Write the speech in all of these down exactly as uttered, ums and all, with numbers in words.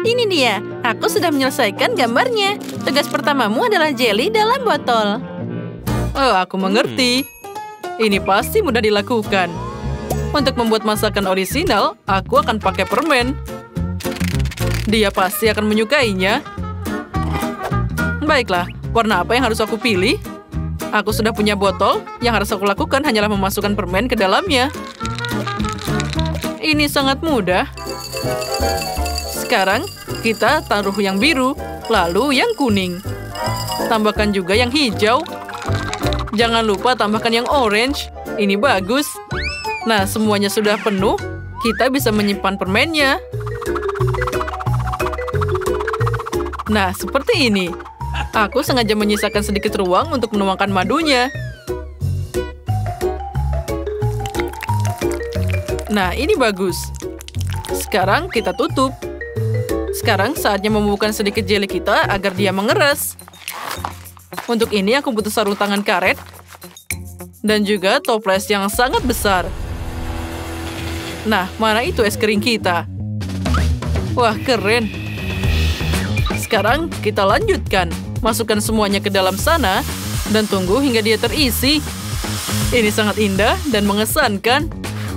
Ini dia, aku sudah menyelesaikan gambarnya. Tugas pertamamu adalah jelly dalam botol. Oh, aku mengerti. Ini pasti mudah dilakukan. Untuk membuat masakan orisinal, aku akan pakai permen. Dia pasti akan menyukainya. Baiklah, warna apa yang harus aku pilih? Aku sudah punya botol, yang harus aku lakukan hanyalah memasukkan permen ke dalamnya. Ini sangat mudah. Sekarang, kita taruh yang biru, lalu yang kuning. Tambahkan juga yang hijau. Jangan lupa tambahkan yang orange. Ini bagus. Nah, semuanya sudah penuh. Kita bisa menyimpan permennya. Nah, seperti ini. Aku sengaja menyisakan sedikit ruang untuk menuangkan madunya. Nah, ini bagus. Sekarang kita tutup. Sekarang saatnya membubuhkan sedikit jelly kita agar dia mengeras. Untuk ini aku butuh sarung tangan karet. Dan juga toples yang sangat besar. Nah, mana itu es krim kita? Wah, keren. Sekarang kita lanjutkan. Masukkan semuanya ke dalam sana. Dan tunggu hingga dia terisi. Ini sangat indah dan mengesankan.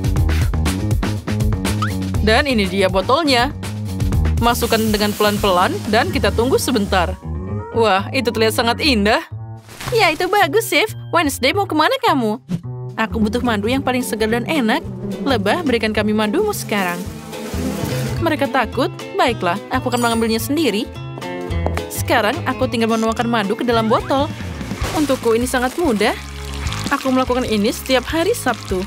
Dan ini dia botolnya. Masukkan dengan pelan-pelan dan kita tunggu sebentar. Wah, itu terlihat sangat indah. Ya, itu bagus, Chef. Wednesday, mau kemana kamu? Aku butuh madu yang paling segar dan enak. Lebah, berikan kami madumu sekarang. Mereka takut? Baiklah, aku akan mengambilnya sendiri. Sekarang, aku tinggal menuangkan madu ke dalam botol. Untukku ini sangat mudah. Aku melakukan ini setiap hari Sabtu.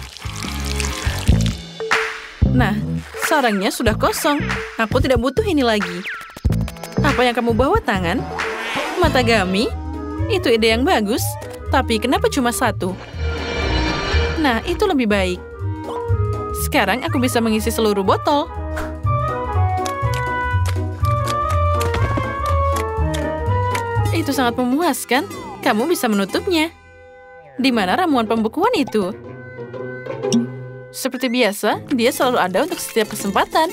Nah, sarangnya sudah kosong. Aku tidak butuh ini lagi. Apa yang kamu bawa, tangan? Matagami? Itu ide yang bagus. Tapi kenapa cuma satu? Nah, itu lebih baik. Sekarang aku bisa mengisi seluruh botol. Itu sangat memuaskan. Kamu bisa menutupnya. Di mana ramuan pembekuan itu? Seperti biasa, dia selalu ada untuk setiap kesempatan.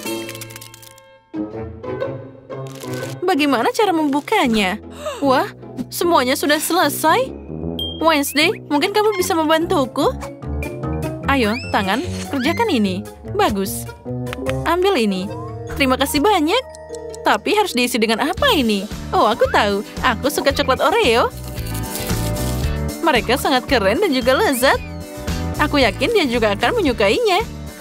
Bagaimana cara membukanya? Wah, semuanya sudah selesai. Wednesday, mungkin kamu bisa membantuku? Ayo, tangan, kerjakan ini. Bagus. Ambil ini. Terima kasih banyak. Tapi harus diisi dengan apa ini? Oh, aku tahu. Aku suka coklat Oreo. Mereka sangat keren dan juga lezat. Aku yakin dia juga akan menyukainya.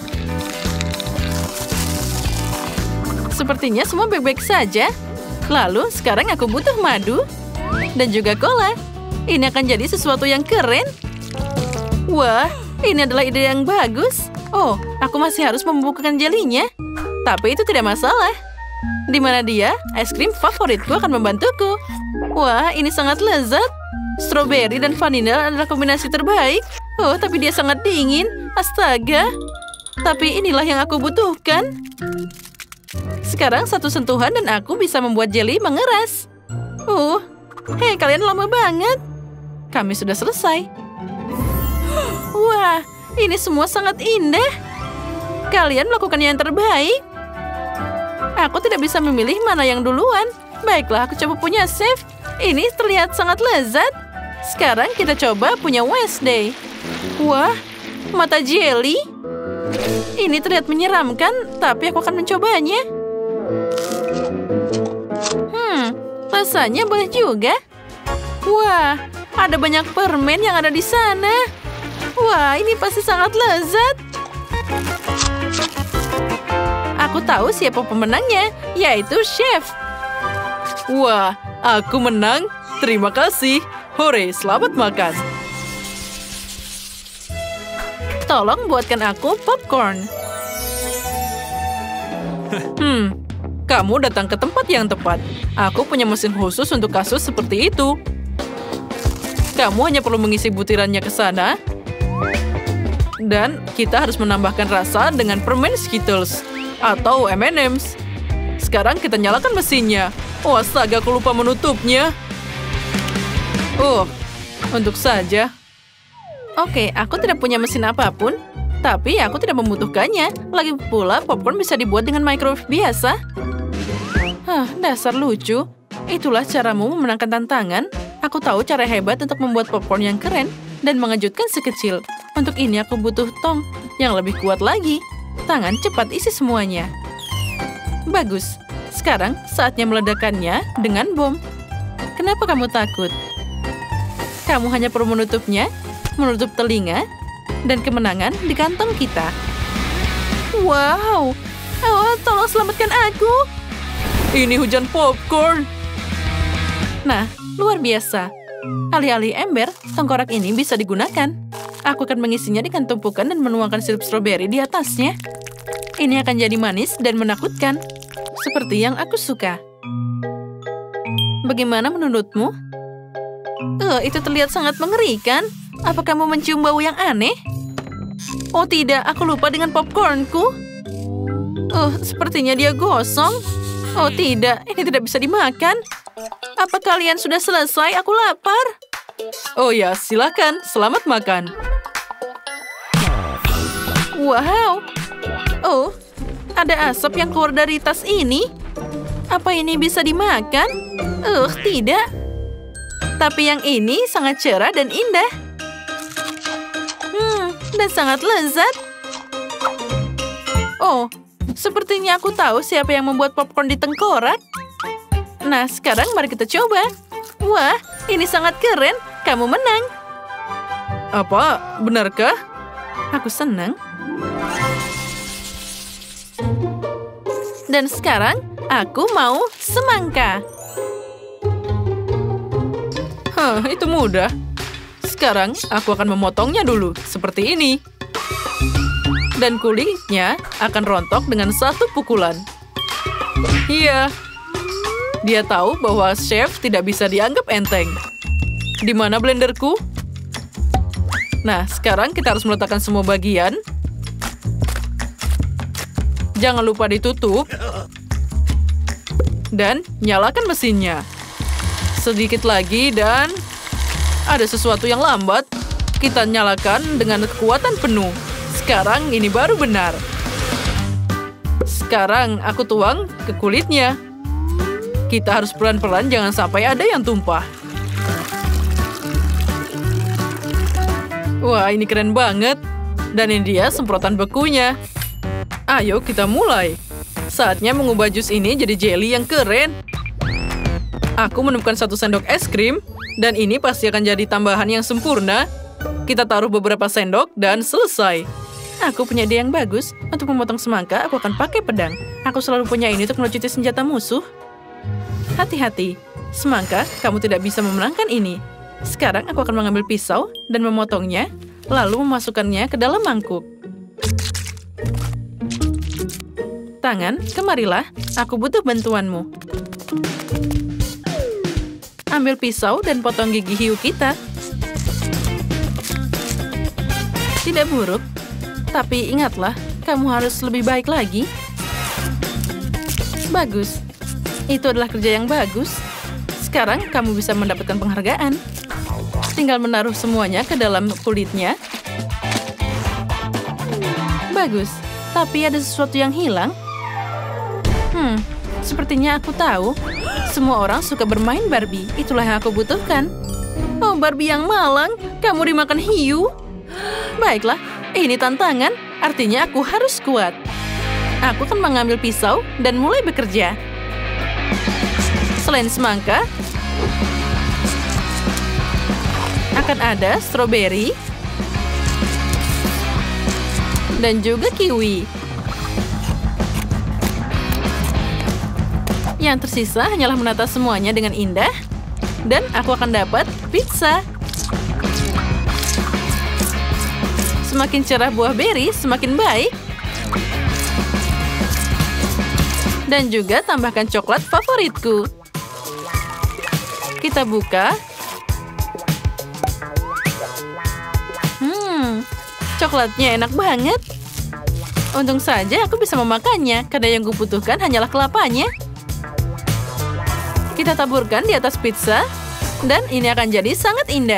Sepertinya semua baik-baik saja. Lalu, sekarang aku butuh madu. Dan juga cola. Ini akan jadi sesuatu yang keren. Wah, ini adalah ide yang bagus. Oh, aku masih harus membubuhkan jelinya. Tapi itu tidak masalah. Di mana dia? Es krim favoritku akan membantuku. Wah, ini sangat lezat. Strawberry dan vanila adalah kombinasi terbaik. Oh, tapi dia sangat dingin. Astaga. Tapi inilah yang aku butuhkan. Sekarang satu sentuhan dan aku bisa membuat jelly mengeras. Uh, hei, kalian lama banget. Kami sudah selesai. Wah, ini semua sangat indah. Kalian melakukan yang terbaik. Aku tidak bisa memilih mana yang duluan. Baiklah, aku coba punya chef. Ini terlihat sangat lezat. Sekarang kita coba punya Wednesday. Wah, mata jelly. Ini terlihat menyeramkan, tapi aku akan mencobanya. Hmm, rasanya boleh juga. Wah, ada banyak permen yang ada di sana. Wah, ini pasti sangat lezat. Aku tahu siapa pemenangnya, yaitu chef. Wah, aku menang. Terima kasih. Hore, selamat makan. Tolong buatkan aku popcorn. Hmm, kamu datang ke tempat yang tepat. Aku punya mesin khusus untuk kasus seperti itu. Kamu hanya perlu mengisi butirannya ke sana. Dan kita harus menambahkan rasa dengan permen Skittles atau M and M's. Sekarang kita nyalakan mesinnya. Oh, astaga, aku lupa menutupnya. Oh, untuk saja. Oke, aku tidak punya mesin apapun. Tapi aku tidak membutuhkannya. Lagi pula, popcorn bisa dibuat dengan microwave biasa. Ah, dasar lucu. Itulah caramu memenangkan tantangan. Aku tahu cara hebat untuk membuat popcorn yang keren dan mengejutkan si kecil. Untuk ini aku butuh tong yang lebih kuat lagi. Tangan cepat isi semuanya. Bagus. Sekarang saatnya meledakkannya dengan bom. Kenapa kamu takut? Kamu hanya perlu menutupnya, menutup telinga, dan kemenangan di kantong kita. Wow! Oh, tolong selamatkan aku! Ini hujan popcorn. Nah, luar biasa. Alih-alih ember, tengkorak ini bisa digunakan. Aku akan mengisinya dengan tumpukan dan menuangkan sirup stroberi di atasnya. Ini akan jadi manis dan menakutkan. Seperti yang aku suka. Bagaimana menurutmu? Uh, itu terlihat sangat mengerikan. Apa kamu mencium bau yang aneh? Oh tidak, aku lupa dengan popcornku. Oh, sepertinya dia gosong. Oh tidak, ini tidak bisa dimakan. Apa kalian sudah selesai? Aku lapar. Oh ya, silakan. Selamat makan. Wow. Oh, ada asap yang keluar dari tas ini. Apa ini bisa dimakan? Uh, tidak. Tapi yang ini sangat cerah dan indah. Hmm, dan sangat lezat. Oh, sepertinya aku tahu siapa yang membuat popcorn di tengkorak. Nah, sekarang mari kita coba. Wah, ini sangat keren. Kamu menang. Apa? Benarkah? Aku senang. Dan sekarang, aku mau semangka. Hah, itu mudah. Sekarang, aku akan memotongnya dulu, seperti ini. Dan kulitnya akan rontok dengan satu pukulan. Iya. Dia tahu bahwa chef tidak bisa dianggap enteng. Di mana blenderku? Nah, sekarang kita harus meletakkan semua bagian. Jangan lupa ditutup. Dan nyalakan mesinnya. Sedikit lagi dan ada sesuatu yang lambat. Kita nyalakan dengan kekuatan penuh. Sekarang ini baru benar. Sekarang aku tuang ke kulitnya. Kita harus pelan-pelan, jangan sampai ada yang tumpah. Wah, ini keren banget. Dan ini dia semprotan bekunya. Ayo kita mulai. Saatnya mengubah jus ini jadi jelly yang keren. Aku menemukan satu sendok es krim, dan ini pasti akan jadi tambahan yang sempurna. Kita taruh beberapa sendok, dan selesai. Aku punya ide yang bagus. Untuk memotong semangka, aku akan pakai pedang. Aku selalu punya ini untuk melucuti senjata musuh. Hati-hati. Semangka, kamu tidak bisa memenangkan ini. Sekarang aku akan mengambil pisau dan memotongnya, lalu memasukkannya ke dalam mangkuk. Tangan, kemarilah. Aku butuh bantuanmu. Ambil pisau dan potong gigi hiu kita. Tidak buruk. Tapi ingatlah, kamu harus lebih baik lagi. Bagus. Itu adalah kerja yang bagus. Sekarang kamu bisa mendapatkan penghargaan. Tinggal menaruh semuanya ke dalam kulitnya. Bagus. Tapi ada sesuatu yang hilang. Hmm, sepertinya aku tahu. Semua orang suka bermain Barbie. Itulah yang aku butuhkan. Oh, Barbie yang malang. Kamu dimakan hiu? Baiklah, ini tantangan. Artinya aku harus kuat. Aku akan mengambil pisau dan mulai bekerja. Selain semangka, akan ada stroberi dan juga kiwi. Yang tersisa hanyalah menata semuanya dengan indah, dan aku akan dapat pizza. Semakin cerah buah beri, semakin baik. Dan juga tambahkan coklat favoritku. Kita buka. Hmm, coklatnya enak banget. Untung saja aku bisa memakannya, karena yang kubutuhkan hanyalah kelapanya. Kita taburkan di atas pizza, dan ini akan jadi sangat indah.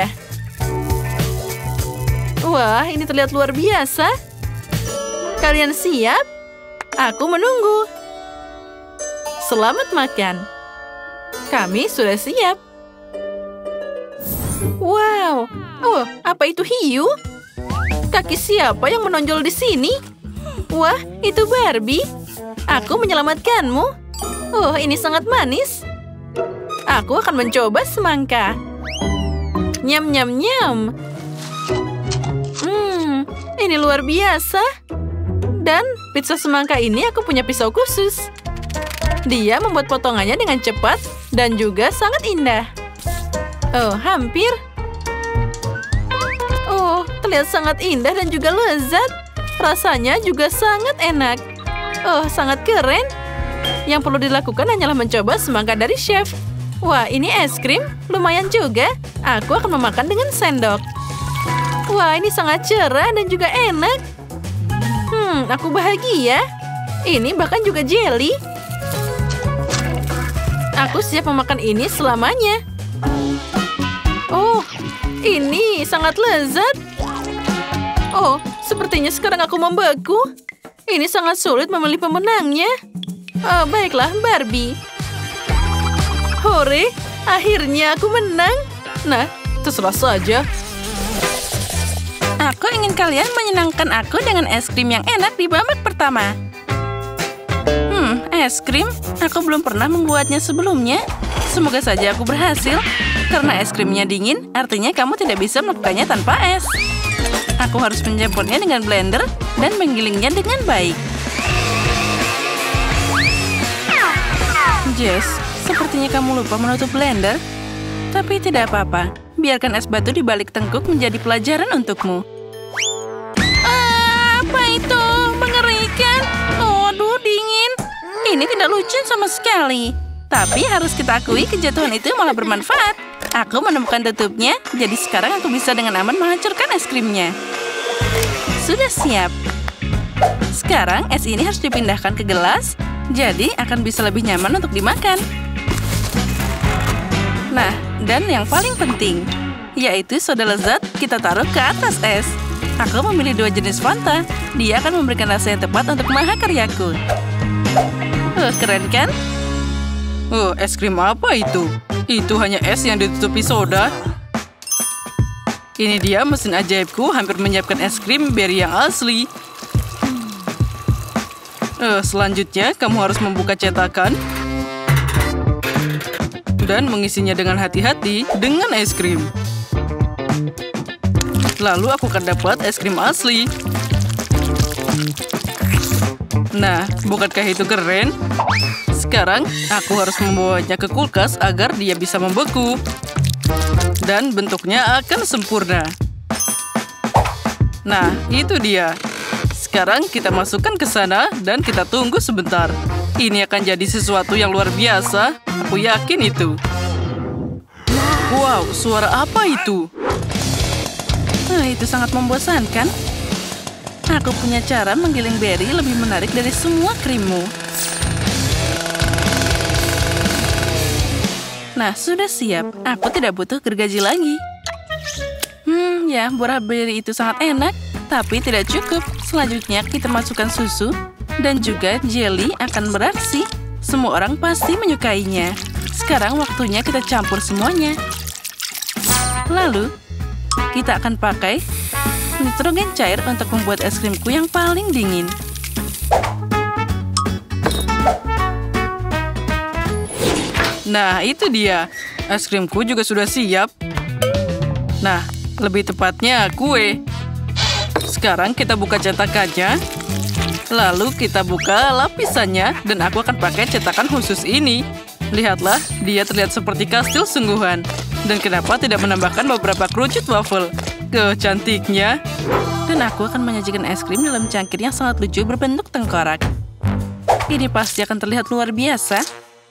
Wah, ini terlihat luar biasa. Kalian siap? Aku menunggu. Selamat makan. Kami sudah siap. Wow, oh, apa itu hiu? Kaki siapa yang menonjol di sini? Wah, itu Barbie. Aku menyelamatkanmu. Oh, ini sangat manis. Aku akan mencoba semangka. Nyam, nyam, nyam. Hmm, ini luar biasa. Dan pizza semangka ini aku punya pisau khusus. Dia membuat potongannya dengan cepat dan juga sangat indah. Oh, hampir. Oh, terlihat sangat indah dan juga lezat. Rasanya juga sangat enak. Oh, sangat keren. Yang perlu dilakukan hanyalah mencoba semangka dari chef. Wah, ini es krim. Lumayan juga. Aku akan memakan dengan sendok. Wah, ini sangat cerah dan juga enak. Hmm, aku bahagia. Ini bahkan juga jelly. Aku siap memakan ini selamanya. Oh, ini sangat lezat. Oh, sepertinya sekarang aku membeku. Ini sangat sulit memilih pemenangnya. Oh, baiklah, Barbie. Hore, akhirnya aku menang. Nah, terserah saja. Aku ingin kalian menyenangkan aku dengan es krim yang enak di babak pertama. Hmm, es krim? Aku belum pernah membuatnya sebelumnya. Semoga saja aku berhasil. Karena es krimnya dingin, artinya kamu tidak bisa melakukannya tanpa es. Aku harus mencampurnya dengan blender dan menggilingnya dengan baik. Jess, sepertinya kamu lupa menutup blender. Tapi tidak apa-apa. Biarkan es batu di balik tengkuk menjadi pelajaran untukmu. Ah, apa itu? Mengerikan. Oh, aduh, dingin. Ini tidak lucu sama sekali. Tapi harus kita akui kejatuhan itu malah bermanfaat. Aku menemukan tutupnya, jadi sekarang aku bisa dengan aman menghancurkan es krimnya. Sudah siap. Sekarang es ini harus dipindahkan ke gelas, jadi akan bisa lebih nyaman untuk dimakan. Nah, dan yang paling penting, yaitu soda lezat kita taruh ke atas es. Aku memilih dua jenis Fanta. Dia akan memberikan rasa yang tepat untuk mahakaryaku. Uh, keren kan? Oh, es krim apa itu? Itu hanya es yang ditutupi soda. Ini dia mesin ajaibku hampir menyiapkan es krim berry yang asli. Uh, selanjutnya, kamu harus membuka cetakan dan mengisinya dengan hati-hati dengan es krim. Lalu aku akan dapat es krim asli. Nah, bukankah itu keren? Sekarang, aku harus membawanya ke kulkas agar dia bisa membeku. Dan bentuknya akan sempurna. Nah, itu dia. Sekarang kita masukkan ke sana dan kita tunggu sebentar. Ini akan jadi sesuatu yang luar biasa. Aku yakin itu. Wow, suara apa itu? Nah, itu sangat membosankan. Aku punya cara menggiling berry lebih menarik dari semua krimmu. Nah, sudah siap. Aku tidak butuh gergaji lagi. Hmm, ya, buah berry itu sangat enak. Tapi tidak cukup. Selanjutnya, kita masukkan susu. Dan juga jelly akan beraksi. Semua orang pasti menyukainya. Sekarang waktunya kita campur semuanya. Lalu, kita akan pakai nitrogen cair untuk membuat es krimku yang paling dingin. Nah, itu dia. Es krimku juga sudah siap. Nah, lebih tepatnya kue. Sekarang kita buka cetakannya. Lalu kita buka lapisannya dan aku akan pakai cetakan khusus ini. Lihatlah, dia terlihat seperti kastil sungguhan. Dan kenapa tidak menambahkan beberapa kerucut waffle? Kecantiknya. Dan aku akan menyajikan es krim dalam cangkir yang sangat lucu berbentuk tengkorak. Ini pasti akan terlihat luar biasa.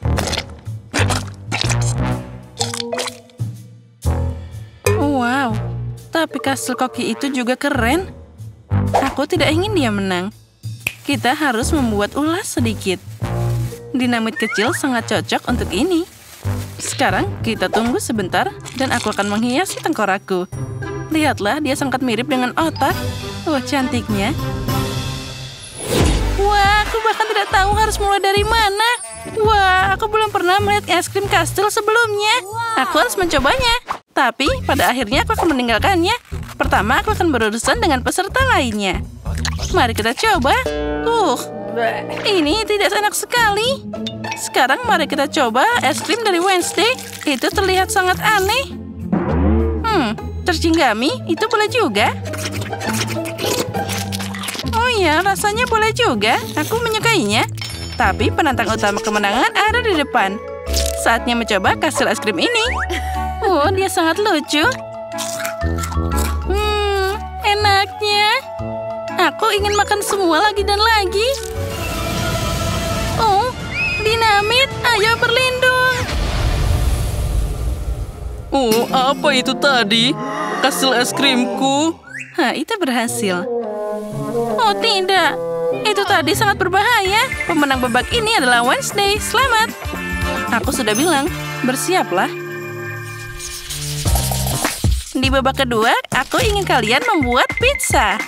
Wow, tapi kastil koki itu juga keren. Aku tidak ingin dia menang. Kita harus membuat ulas sedikit. Dinamit kecil sangat cocok untuk ini. Sekarang kita tunggu sebentar dan aku akan menghiasi tengkorakku. Lihatlah, dia sangat mirip dengan otak. Wah, cantiknya. Wah, aku bahkan tidak tahu harus mulai dari mana. Wah, belum pernah melihat es krim kastil sebelumnya. Aku harus mencobanya. Tapi pada akhirnya aku akan meninggalkannya. Pertama, aku akan berurusan dengan peserta lainnya. Mari kita coba. Uh, ini tidak enak sekali. Sekarang mari kita coba es krim dari Wednesday. Itu terlihat sangat aneh. Hmm, tercinggami, itu boleh juga. Oh ya, rasanya boleh juga. Aku menyukainya. Tapi penantang utama kemenangan ada di depan. Saatnya mencoba kastil es krim ini. Oh, dia sangat lucu. Hmm, enaknya. Aku ingin makan semua lagi dan lagi. Oh, dinamit. Ayo berlindung. Oh, apa itu tadi? Kastil es krimku. Hah, itu berhasil. Oh, tidak. Itu tadi sangat berbahaya. Pemenang babak ini adalah Wednesday. Selamat. Aku sudah bilang, bersiaplah. Di babak kedua, aku ingin kalian membuat pizza.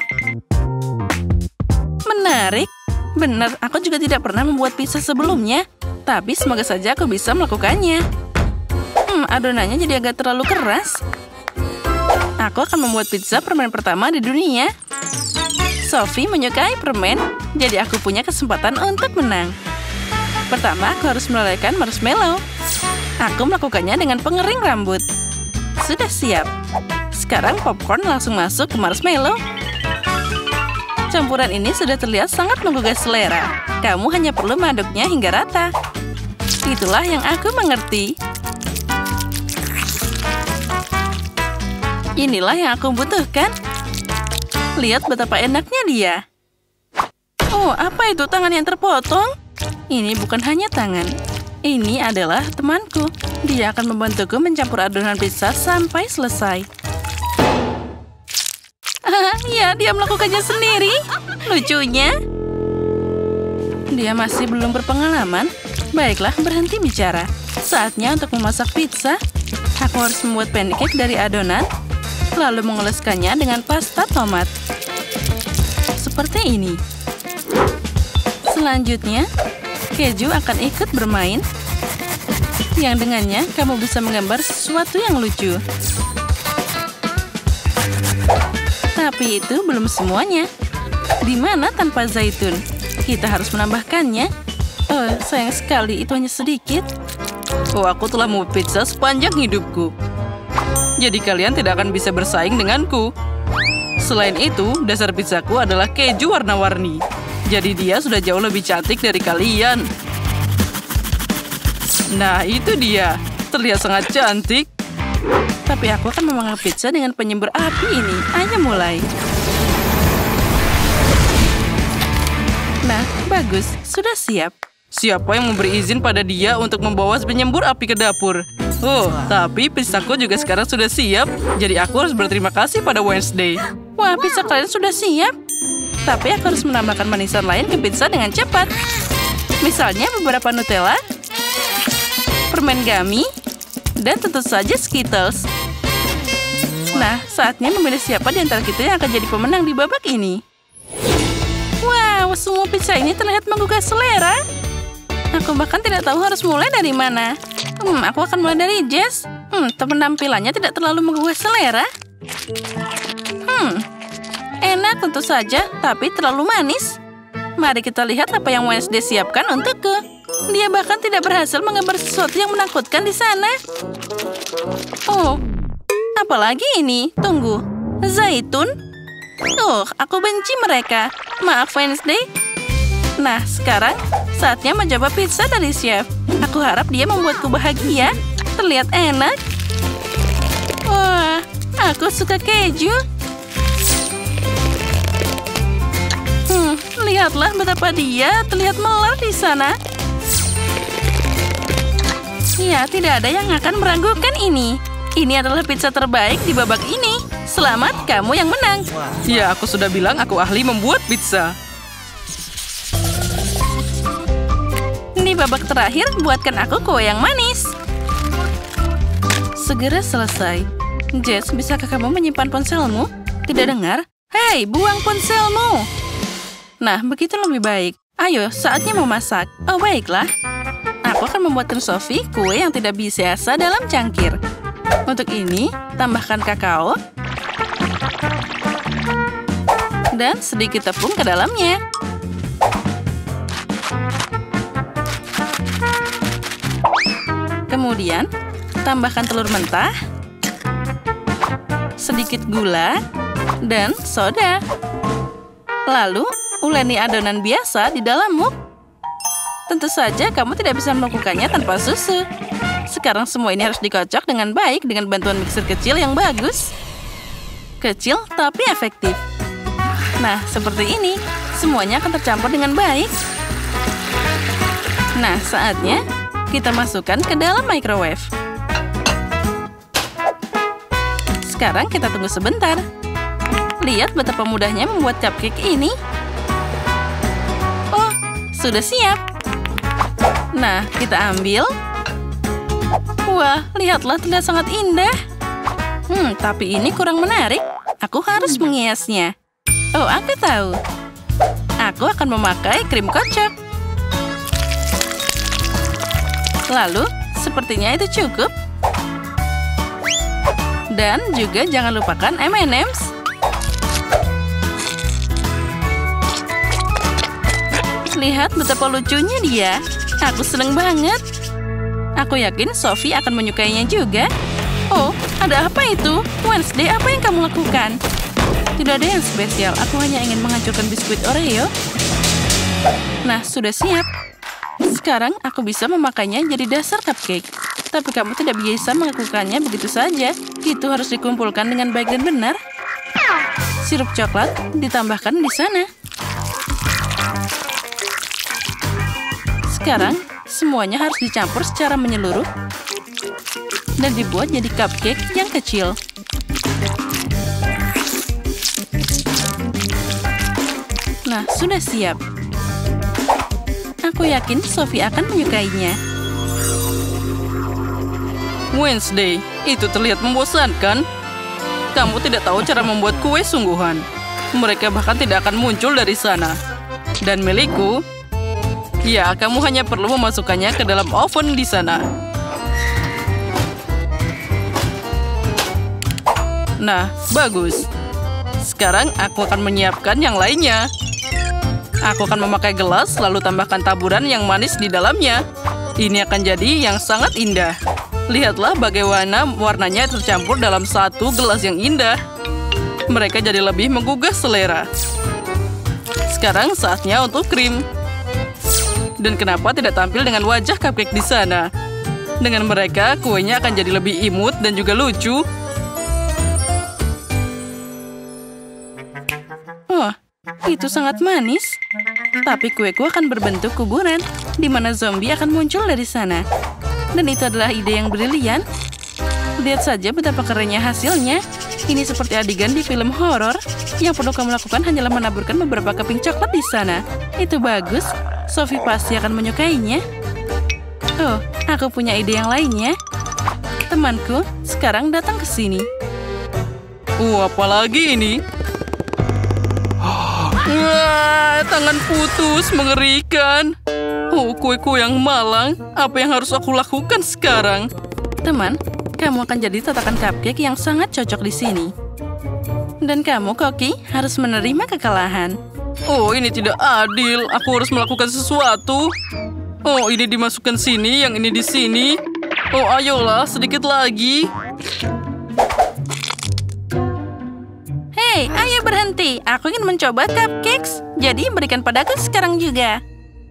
Menarik. Benar, aku juga tidak pernah membuat pizza sebelumnya. Tapi semoga saja aku bisa melakukannya. Hmm, adonannya jadi agak terlalu keras. Aku akan membuat pizza permen pertama di dunia. Sophie menyukai permen, jadi aku punya kesempatan untuk menang. Pertama, aku harus melelehkan marshmallow. Aku melakukannya dengan pengering rambut. Sudah siap. Sekarang popcorn langsung masuk ke marshmallow. Campuran ini sudah terlihat sangat menggugah selera. Kamu hanya perlu mengaduknya hingga rata. Itulah yang aku mengerti. Inilah yang aku butuhkan. Lihat betapa enaknya dia. Oh, apa itu tangan yang terpotong? Ini bukan hanya tangan. Ini adalah temanku. Dia akan membantuku mencampur adonan pizza sampai selesai. Ah, ya, dia melakukannya sendiri. Lucunya. Dia masih belum berpengalaman. Baiklah, berhenti bicara. Saatnya untuk memasak pizza. Aku harus membuat pancake dari adonan, lalu mengoleskannya dengan pasta tomat. Seperti ini. Selanjutnya, keju akan ikut bermain, yang dengannya kamu bisa menggambar sesuatu yang lucu. Tapi itu belum semuanya. Di mana tanpa zaitun? Kita harus menambahkannya. Oh, sayang sekali, itu hanya sedikit. Oh, aku telah membuat pizza sepanjang hidupku. Jadi kalian tidak akan bisa bersaing denganku. Selain itu, dasar pizzaku adalah keju warna-warni. Jadi dia sudah jauh lebih cantik dari kalian. Nah, itu dia. Terlihat sangat cantik. Tapi aku akan memanggang pizza dengan penyembur api ini. Ayo mulai. Nah, bagus. Sudah siap. Siapa yang memberi izin pada dia untuk membawa penyembur api ke dapur? Oh, tapi pizzaku juga sekarang sudah siap. Jadi aku harus berterima kasih pada Wednesday. Wah, pizza kalian sudah siap. Tapi aku harus menambahkan manisan lain ke pizza dengan cepat. Misalnya beberapa Nutella, permen gummy, dan tentu saja Skittles. Nah, saatnya memilih siapa di antara kita yang akan jadi pemenang di babak ini. Wow, semua pizza ini terlihat menggugah selera. Aku bahkan tidak tahu harus mulai dari mana. Hmm, aku akan mulai dari Jess. Hmm, penampilannya tidak terlalu menggugah selera. Hmm, enak tentu saja, tapi terlalu manis. Mari kita lihat apa yang Wednesday siapkan untukku. Dia bahkan tidak berhasil menggambar sesuatu yang menakutkan di sana. Oh, apalagi ini? Tunggu, zaitun? Oh, aku benci mereka. Maaf, Wednesday. Nah, sekarang saatnya mencoba pizza dari chef. Aku harap dia membuatku bahagia. Terlihat enak. Wah, aku suka keju. Hmm, lihatlah betapa dia terlihat melar di sana. Ya, tidak ada yang akan meragukan ini. Ini adalah pizza terbaik di babak ini. Selamat, kamu yang menang. Ya, aku sudah bilang aku ahli membuat pizza. Di babak terakhir, buatkan aku kue yang manis. Segera selesai. Jess, bisakah kamu menyimpan ponselmu? Tidak dengar? Hei, buang ponselmu! Nah, begitu lebih baik. Ayo, saatnya memasak. Oh, baiklah. Aku aku akan membuatkan Sophie kue yang tidak biasa dalam cangkir. Untuk ini, tambahkan kakao dan sedikit tepung ke dalamnya. Kemudian, tambahkan telur mentah, sedikit gula, dan soda. Lalu, uleni adonan biasa di dalam muk. Tentu saja kamu tidak bisa melakukannya tanpa susu. Sekarang semua ini harus dikocok dengan baik dengan bantuan mixer kecil yang bagus. Kecil tapi efektif. Nah, seperti ini. Semuanya akan tercampur dengan baik. Nah, saatnya kita masukkan ke dalam microwave. Sekarang kita tunggu sebentar. Lihat betapa mudahnya membuat cupcake ini. Oh, sudah siap. Nah, kita ambil. Wah, lihatlah, terlihat sangat indah. Hmm, tapi ini kurang menarik. Aku harus menghiasnya. Oh, aku tahu. Aku akan memakai krim kocok. Lalu, sepertinya itu cukup. Dan juga jangan lupakan M and M's. Lihat betapa lucunya dia. Aku seneng banget. Aku yakin Sophie akan menyukainya juga. Oh, ada apa itu? Wednesday, apa yang kamu lakukan? Tidak ada yang spesial. Aku hanya ingin menghancurkan biskuit Oreo. Nah, sudah siap. Sekarang aku bisa memakainya jadi dasar cupcake. Tapi kamu tidak bisa melakukannya begitu saja. Itu harus dikumpulkan dengan baik dan benar. Sirup coklat ditambahkan di sana. Sekarang, semuanya harus dicampur secara menyeluruh dan dibuat jadi cupcake yang kecil. Nah, sudah siap. Aku yakin Sophie akan menyukainya. Wednesday, itu terlihat membosankan. Kamu tidak tahu cara membuat kue sungguhan. Mereka bahkan tidak akan muncul dari sana. Dan milikku, ya, kamu hanya perlu memasukkannya ke dalam oven di sana. Nah, bagus. Sekarang aku akan menyiapkan yang lainnya. Aku akan memakai gelas, lalu tambahkan taburan yang manis di dalamnya. Ini akan jadi yang sangat indah. Lihatlah bagaimana warnanya tercampur dalam satu gelas yang indah. Mereka jadi lebih menggugah selera. Sekarang saatnya untuk krim. Dan kenapa tidak tampil dengan wajah cupcake di sana? Dengan mereka, kuenya akan jadi lebih imut dan juga lucu. Wah, itu sangat manis. Tapi kueku akan berbentuk kuburan, di mana zombie akan muncul dari sana. Dan itu adalah ide yang brilian. Lihat saja betapa kerennya hasilnya. Ini seperti adegan di film horor. Yang perlu kamu lakukan hanyalah menaburkan beberapa keping coklat di sana. Itu bagus. Sophie pasti akan menyukainya. Oh, aku punya ide yang lainnya. Temanku, sekarang datang ke sini. Oh, apalagi ini? Wah, tangan putus, mengerikan. Oh, kue-kue yang malang. Apa yang harus aku lakukan sekarang? Teman, kamu akan jadi tatakan cupcake yang sangat cocok di sini. Dan kamu, Koki, harus menerima kekalahan. Oh, ini tidak adil. Aku harus melakukan sesuatu. Oh, ini dimasukkan sini, yang ini di sini. Oh, ayolah, sedikit lagi. Hei, ayo berhenti. Aku ingin mencoba cupcakes. Jadi, berikan padaku sekarang juga.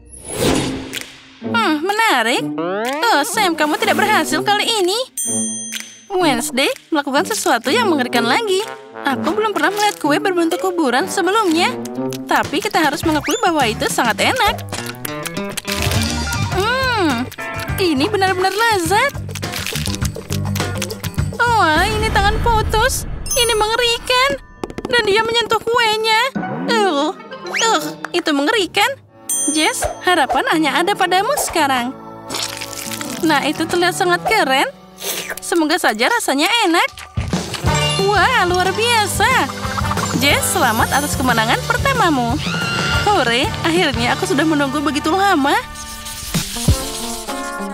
Hmm, menarik. Oh, Sam, kamu tidak berhasil kali ini. Wednesday melakukan sesuatu yang mengerikan lagi. Aku belum pernah melihat kue berbentuk kuburan sebelumnya. Tapi kita harus mengakui bahwa itu sangat enak. Hmm, ini benar-benar lezat. Oh, ini tangan putus. Ini mengerikan. Dan dia menyentuh kuenya. Uh, uh, itu mengerikan. Jess, harapan hanya ada padamu sekarang. Nah, itu terlihat sangat keren. Semoga saja rasanya enak. Wah, luar biasa. Jess, selamat atas kemenangan pertamamu. Hore, akhirnya aku sudah menunggu begitu lama.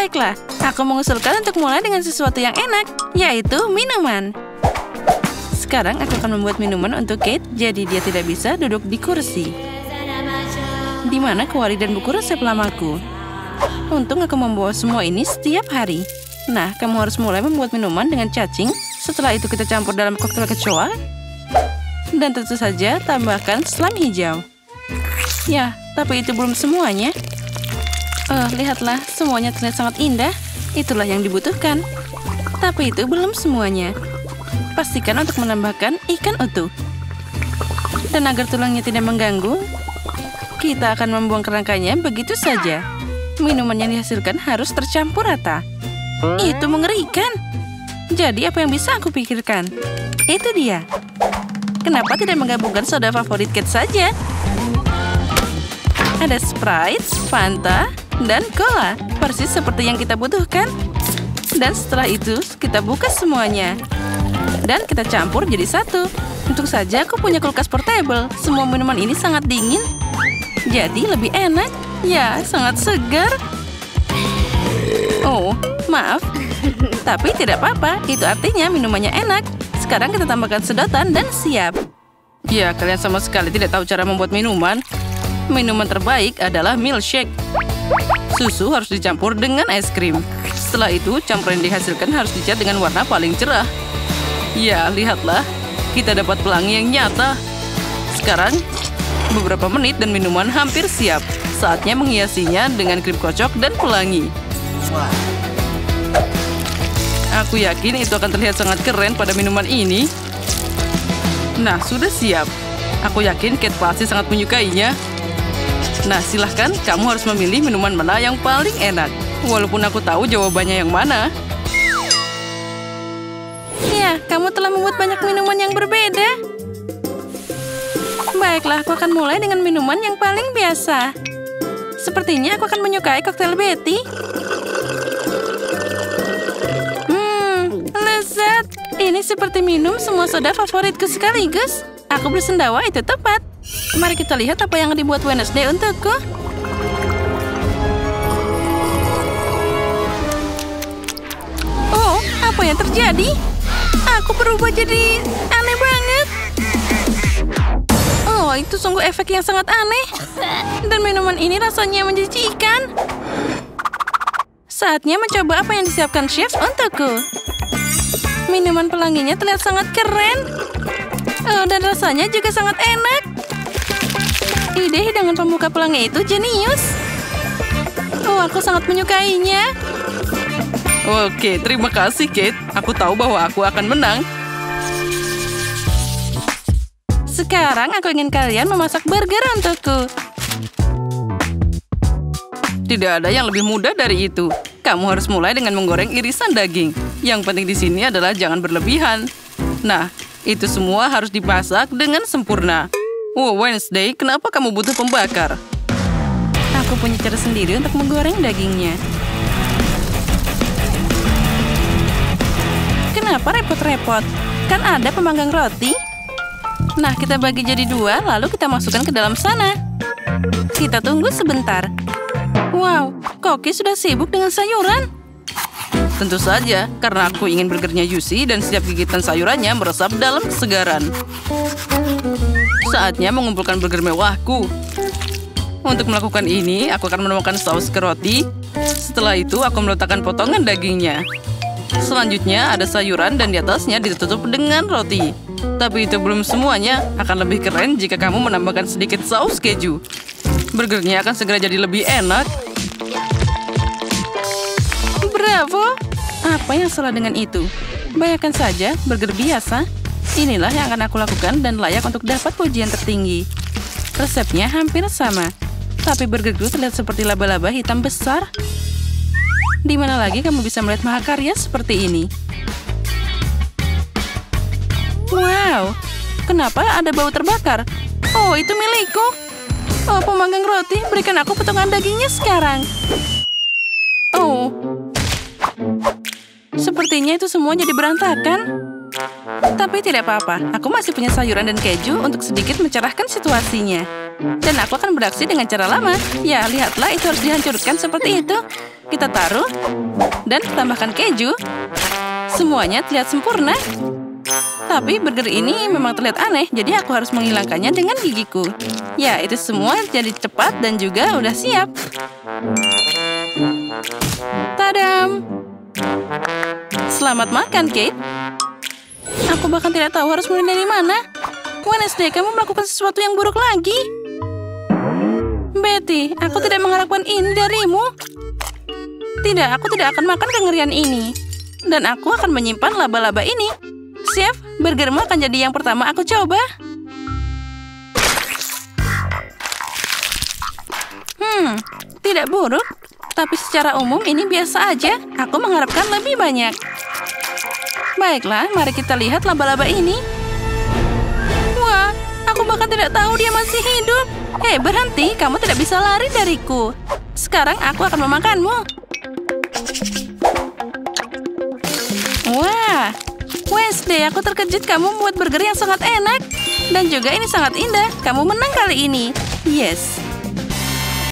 Baiklah, aku mengusulkan untuk mulai dengan sesuatu yang enak, yaitu minuman. Sekarang aku akan membuat minuman untuk Kate, jadi dia tidak bisa duduk di kursi. Di mana kuari dan buku resep lamaku. Untung aku membawa semua ini setiap hari. Nah, kamu harus mulai membuat minuman dengan cacing. Setelah itu kita campur dalam koktail kecoa. Dan tentu saja tambahkan slime hijau. Ya, tapi itu belum semuanya. Oh, lihatlah, semuanya terlihat sangat indah. Itulah yang dibutuhkan. Tapi itu belum semuanya. Pastikan untuk menambahkan ikan utuh. Dan agar tulangnya tidak mengganggu, kita akan membuang kerangkanya begitu saja. Minuman yang dihasilkan harus tercampur rata. Itu mengerikan. Jadi apa yang bisa aku pikirkan? Itu dia. Kenapa tidak menggabungkan soda favorit Kate saja? Ada Sprite, Fanta, dan Cola. Persis seperti yang kita butuhkan. Dan setelah itu, kita buka semuanya. Dan kita campur jadi satu. Untung saja aku punya kulkas portable. Semua minuman ini sangat dingin. Jadi lebih enak. Ya, sangat segar. Oh, maaf. Tapi tidak apa-apa. Itu artinya minumannya enak. Sekarang kita tambahkan sedotan dan siap. Ya, kalian sama sekali tidak tahu cara membuat minuman. Minuman terbaik adalah milkshake. Susu harus dicampur dengan es krim. Setelah itu, campuran yang dihasilkan harus dicat dengan warna paling cerah. Ya, lihatlah. Kita dapat pelangi yang nyata. Sekarang, beberapa menit dan minuman hampir siap. Saatnya menghiasinya dengan krim kocok dan pelangi. Aku yakin itu akan terlihat sangat keren pada minuman ini. Nah, sudah siap. Aku yakin Kate pasti sangat menyukainya. Nah, silahkan kamu harus memilih minuman mana yang paling enak. Walaupun aku tahu jawabannya yang mana. Ya, kamu telah membuat banyak minuman yang berbeda. Baiklah, aku akan mulai dengan minuman yang paling biasa. Sepertinya aku akan menyukai koktail Betty. Hmm, lezat. Ini seperti minum semua soda favoritku sekaligus. Aku bersendawa itu tepat. Mari kita lihat apa yang dibuat Wednesday untukku. Oh, apa yang terjadi? Aku berubah jadi aneh banget. Oh, itu sungguh efek yang sangat aneh. Dan minuman ini rasanya menjijikan. Saatnya mencoba apa yang disiapkan chef untukku. Minuman pelanginya terlihat sangat keren. Oh, dan rasanya juga sangat enak. Ide hidangan pembuka pelangi itu jenius. Oh, aku sangat menyukainya. Oke, terima kasih, Kate. Aku tahu bahwa aku akan menang. Sekarang aku ingin kalian memasak burger untukku. Tidak ada yang lebih mudah dari itu. Kamu harus mulai dengan menggoreng irisan daging. Yang penting di sini adalah jangan berlebihan. Nah, itu semua harus dimasak dengan sempurna. Oh, Wednesday, kenapa kamu butuh pembakar? Aku punya cara sendiri untuk menggoreng dagingnya. Kenapa repot-repot? Kan ada pemanggang roti. Nah, kita bagi jadi dua, lalu kita masukkan ke dalam sana. Kita tunggu sebentar. Wow, Koki sudah sibuk dengan sayuran. Tentu saja, karena aku ingin burgernya juicy dan setiap gigitan sayurannya meresap dalam kesegaran. Saatnya mengumpulkan burger mewahku. Untuk melakukan ini, aku akan menuangkan saus ke roti. Setelah itu, aku meletakkan potongan dagingnya. Selanjutnya, ada sayuran dan di atasnya ditutup dengan roti. Tapi itu belum semuanya. Akan lebih keren jika kamu menambahkan sedikit saus keju. Burgernya akan segera jadi lebih enak. Bravo! Apa yang salah dengan itu? Bayangkan saja, burger biasa. Inilah yang akan aku lakukan dan layak untuk dapat pujian tertinggi. Resepnya hampir sama. Tapi burgerku terlihat seperti laba-laba hitam besar. Di mana lagi kamu bisa melihat mahakarya seperti ini? Wow, kenapa ada bau terbakar? Oh, itu milikku. Oh, pemanggang roti, berikan aku potongan dagingnya sekarang. Oh, sepertinya itu semua jadi berantakan. Tapi tidak apa-apa, aku masih punya sayuran dan keju untuk sedikit mencerahkan situasinya. Dan aku akan beraksi dengan cara lama. Ya, lihatlah, itu harus dihancurkan seperti itu. Kita taruh dan tambahkan keju. Semuanya terlihat sempurna. Tapi burger ini memang terlihat aneh, jadi aku harus menghilangkannya dengan gigiku. Ya, itu semua jadi cepat dan juga udah siap. Tadam! Selamat makan, Kate. Aku bahkan tidak tahu harus mulai dari mana. Wednesday, kamu melakukan sesuatu yang buruk lagi. Betty, aku tidak mengharapkan ini darimu. Tidak, aku tidak akan makan kengerian ini. Dan aku akan menyimpan laba-laba ini. Chef, burgermu akan jadi yang pertama aku coba. Hmm, tidak buruk. Tapi secara umum ini biasa aja. Aku mengharapkan lebih banyak. Baiklah, mari kita lihat laba-laba ini. Wah, aku bahkan tidak tahu dia masih hidup. Hei, berhenti. Kamu tidak bisa lari dariku. Sekarang aku akan memakanmu. Wah, Wednesday, aku terkejut kamu membuat burger yang sangat enak. Dan juga ini sangat indah. Kamu menang kali ini. Yes.